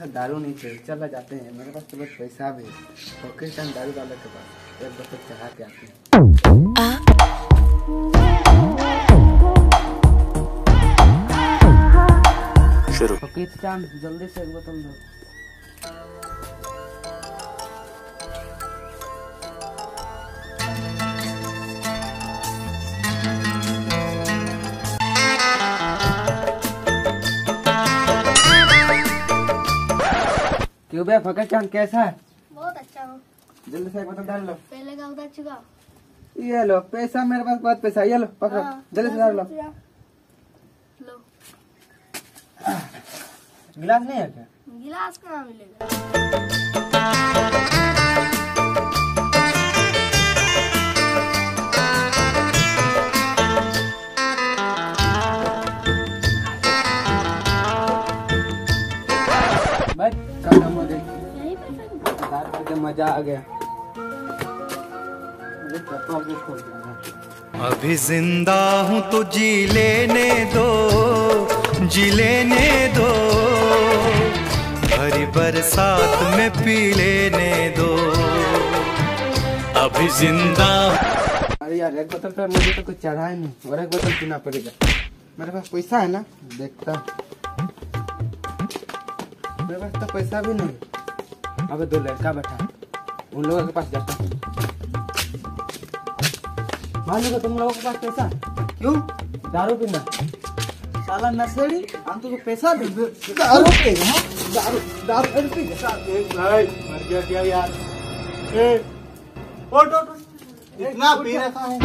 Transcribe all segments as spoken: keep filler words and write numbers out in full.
पास दारू नहीं चाहिए, चला जाते हैं। मेरे पास तो बहुत पैसा भी है, तो किस टाइम दारू वाले के पास एक बोतल चढ़ा के आते हैं। शुरू तो किस टाइम जल्दी से एक बोतल दो। क्यों बे फकत चांद कैसा है? बहुत अच्छा हो। जल्दी से एक बोतल डाल लो। पहले का उधर चुका। ये लो पैसा, मेरे पास बहुत पैसा, ये लो पकड़ो। हाँ, जल्दी से डाल लो। लो गिलास नहीं है क्या? गिलास कहाँ मिलेगा? बस खत्म हो गई, दारू करके मजा आ गया। अभी जिंदा हूँ तो जी लेने दो, जी लेने दो, भरी बरसात में पी लेने दो, अभी जिंदा। अरे यार एक बोतल पे मुझे तो कुछ चढ़ा ही नहीं, और एक बोतल पीना पड़ेगा। मेरे पास पैसा है ना, देखता मेरे पास तो पैसा भी नहीं। अबे दो लड़का बैठा, उन लोगों के पास जाता हूँ। मालूम तुम लोगों के पास पैसा क्यों? दारू पीना साला नशेड़ी, हम तुमको पैसा दे। दारू पे दारू दारू पी भाई, मर गया क्या यार? ए ओट ओट इतना पी रखा है,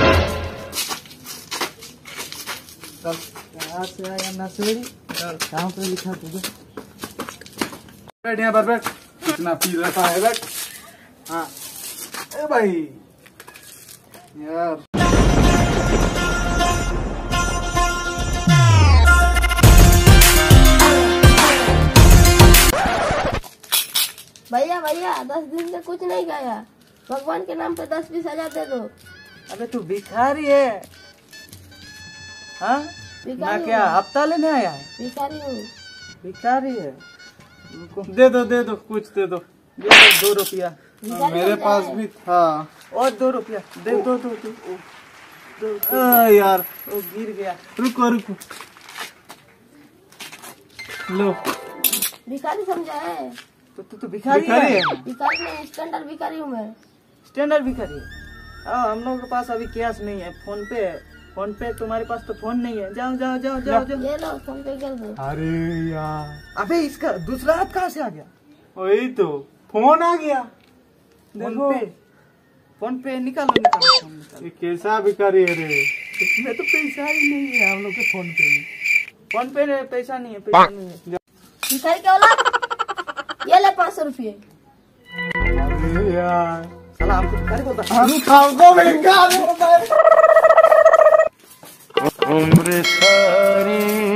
सब कहाँ से आया नशेड़ी? कहाँ पे लिखा तुझे? बैठ यहाँ पर बैठ, इतना पी रखा है बैठ। हाँ ए भाई यार, भैया भैया दस दिन से कुछ नहीं खाया, भगवान के नाम पे दस बीस हजार दे दो। अबे तू भिखारी है? हाँ ना क्या हफ्ता लेने आया है? भिखारी हूँ। भिखारी है? दे दो दे दो, कुछ दे दो, दे दो दो रुपया। मेरे पास भी था, और दो रुपया दे दो दो दो, दो, दो। यार वो गिर गया, रुको रुको, लो। भिखारी समझा है? तो तू तो भिखारी है? भिखारी नहीं, स्टैंडर्ड भिखारी हूँ मैं। स्टैंडर्ड भिखारी है? हाँ हम लोगों के पास अभी कैश नहीं है, फोन पे है। फोन पे तुम्हारे पास तो फोन नहीं है, जाओ जाओ जाओ जाओ जाओ। ये लो फोन पे कर दो। अरे यार, अबे इसका दूसरा हाथ कहाँ से आ गया? वही तो फोन आ गया। फोन पे फोन पे निकालो निकालो, फोन निकालो। ये कैसा भिखारी है रे? इसमें तो पैसा ही नहीं है हम लोग के फोन पे में। फोन पे में पैसा नहीं है, पैसा नहीं है। भिखारी क्या बोला? ये ले पाँच सौ रुपये। अरे यार साला हमको भिखारी बोलता। हम खाओ भिखारी उम्र सारी।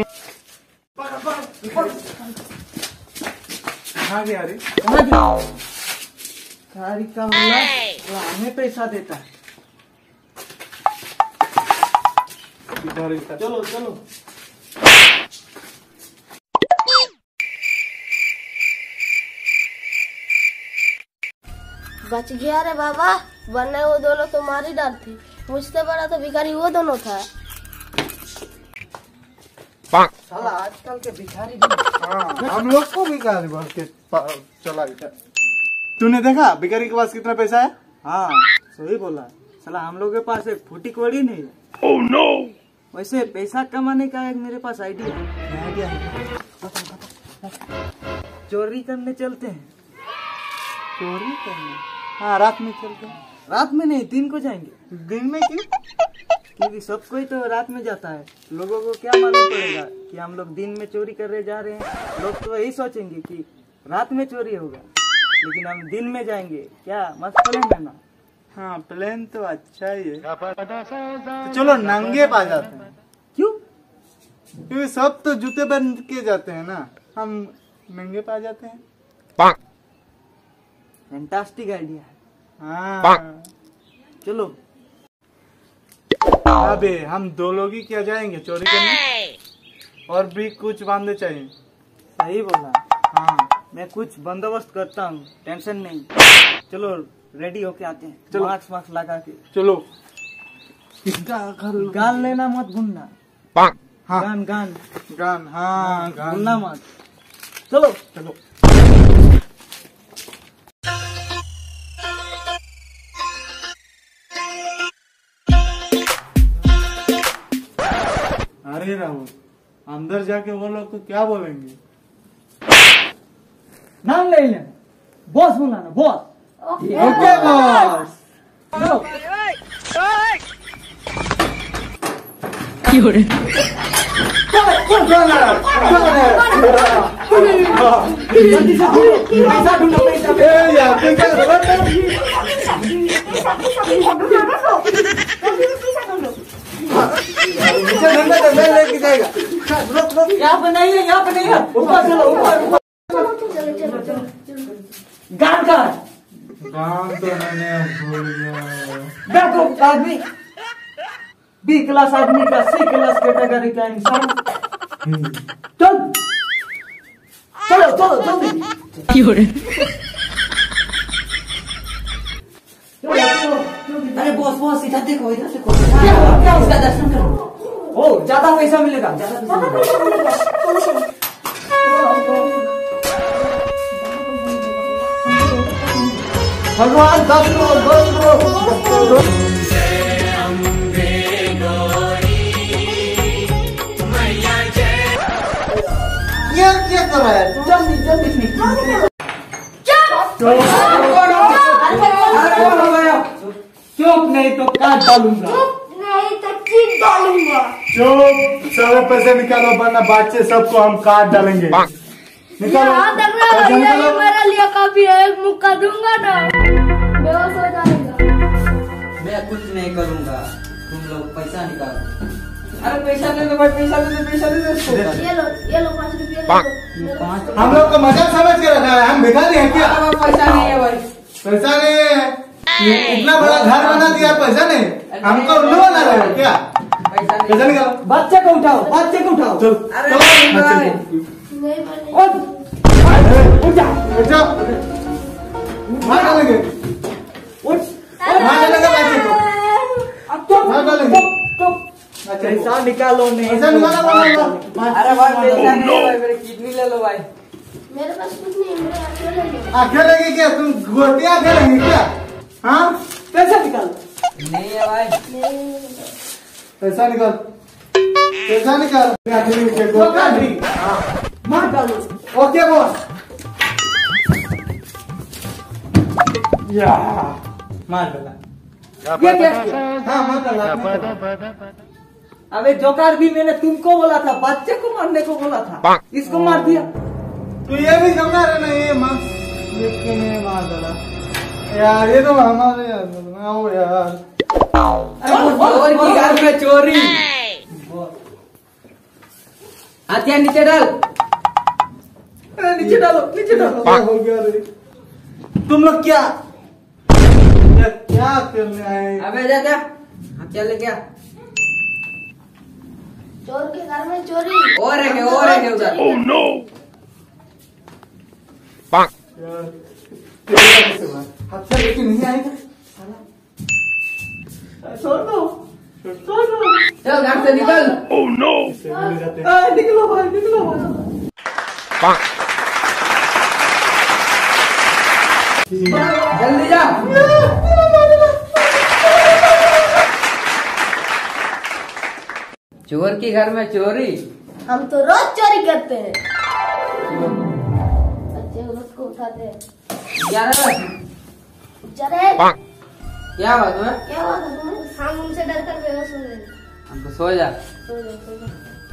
कहाँ गया रे? कहाँ गया? भिखारी का मतलब वो हमें पैसा देता है। भिखारी का चलो चलो, बच गया रे बाबा, वरना वो दोनों तो मारी डालती। मुझसे बड़ा तो भिखारी वो दोनों था। साला आजकल के भिखारी भी। हाँ, हम लोग को भिखारी बोल के चला गया। तूने देखा भिखारी के पास कितना पैसा है? हाँ सही बोला, साला हम लोग के पास एक फूटी कौड़ी नहीं है। Oh no. वैसे पैसा कमाने का एक मेरे पास आइडिया है। आइडिया है, चोरी करने चलते हैं। चोरी करने? हाँ रात में चलते हैं। रात में नहीं, दिन को जाएंगे। दिन में क्यों? क्योंकि सब कोई तो रात में जाता है, लोगों को क्या मालूम पड़ेगा कि हम लोग दिन में चोरी करने जा रहे हैं। लोग तो यही सोचेंगे कि रात में चोरी होगा, लेकिन हम दिन में जाएंगे। क्या मस्त प्लान है ना? हाँ प्लान तो अच्छा ही है। तो चलो नंगे पा जाते हैं। क्यों? क्योंकि सब तो जूते पहन के जाते हैं ना, हम नंगे पा जाते हैं। फैंटास्टिक आइडिया है। हाँ चलो। अबे हम दो लोग ही क्या जाएंगे चोरी करने, और भी कुछ बांधे चाहिए। सही बोला। हाँ मैं कुछ बंदोबस्त करता हूँ, टेंशन नहीं। चलो रेडी होके आते हैं। चलो। मास्क मास्क लगा के। चलो। गान लेना मत भूलना। हाँ गान गान गान हाँ गान भूलना मत। चलो चलो। अरे राहुल, अंदर जाके वो लोग को क्या बोलेंगे? नाम ले लेना, बॉस बुलाना, बॉस। Okay boss. चलो जल्दी से पैसा ढूंढो, पैसा। ए यार तू क्या कर रहा है? मुझे धंधा तो मैं लेके जाएगा। रुक रुक। यहाँ पे नहीं है, यहाँ पे नहीं है। ऊपर चलो, ऊपर ऊपर। चलो चलो चलो चलो। गान का गान तो मैंने भूल गया। देखो आदमी, बी क्लास आदमी का सी क्लास कैटेगरी का इंसान। चल चलो चलो जल्दी। अरे बॉस बॉस इधर देखो, इधर देखो। क्या उसका दर्शन करो। ओ ज्यादा पैसा मिलेगा, ज्यादा पैसा मिलेगा। भगवान दस लो दस लो। ये क्या कर रहा है? जल्दी जल्दी चुप, नहीं तो काट डालूंगा। नहीं तो चीट डालूंगा। चुप, सारे पैसे निकालो वरना बच्चे सबको हम काट डालेंगे। निकालो याद रखना पैसे भैया, ये निकालो। मेरे लिए काफी है, एक मुक्का दूंगा ना बेहोश हो जाएगा। मैं कुछ नहीं करूंगा, तुम लोग पैसा निकालो। अरे पैसा ले लो भाई, पैसा ले लो, पैसा ले लो इसको। ये लो ये लो पाँच रुपये ले लो। पाँच हम लोग को मजाक समझ के रखा है, हम भिखारी हैं क्या? पैसा नहीं है भाई। पैसा नहीं है, ये इतना बड़ा घर बना दिया, पैसा नहीं। हमको उल्लू बना रहे हो क्या? पैसा नहीं। पैसा निकालो। बच्चे को उठाओ, बच्चे को उठाओ। चलो अरे चलो, नहीं बच्चे भाई। को। नहीं बने। उठ उठ जा, उठ जाओ, मार डालेंगे, उठ। मार डालेंगे बच्चे को। अब चुप, मार डालेंगे। चुप, चुप। बच्चे को। पैसा निकालो, नहीं पैसा निकालो, बोलो। अरे भाई पैसा नहीं है भाई, मेरी किडनी ले लो भाई। मेरे पास कुछ नहीं है, मेरे अकेले ही है। आंखें लगी क्या? तुम गोटियां खेलेंगे क्या? हाँ, पैसा निकालो। नहीं है भाई। पैसा निकाल, पैसा निकाल। हाँ, मार डालो। Okay boss. या मार डाला। ये क्या किया? हाँ मार डाला। अबे जोकार भी मैंने तुमको बोला था, बच्चे को मारने को बोला था, इसको मार दिया। तो ये भी समझा रहे ना, ये मार लेकिन ये मार डाला यार। ये तो हमारे यार, आओ यार। अरे चोर की घर में चोरी। हथियार नीचे डाल। अरे नीचे डालो, नीचे डालो। क्या हो गया रे? तुम लोग क्या ये क्या करने आए? अबे जा जा, हथियार ले गया। चोर के घर में चोरी। और है क्या, और है क्या उधर? Oh no. यार कैसे बात? हथियार लेके नहीं आएगा साला। छोड़ दो, छोड़ दो। चल घर से निकल। इससे मिल जाते हैं। आ, निकलो भाई, निकलो भाई। जल्दी जा। चोर के घर में चोरी। हम तो रोज चोरी करते हैं, बच्चे रोज को उठाते हैं। क्या रे? चले क्या बात है? क्या हुआ था तुम्हें? हम उनसे डर कर बेहोश हो गए। हम तो सो जा। सो जाओ, सो जाओ।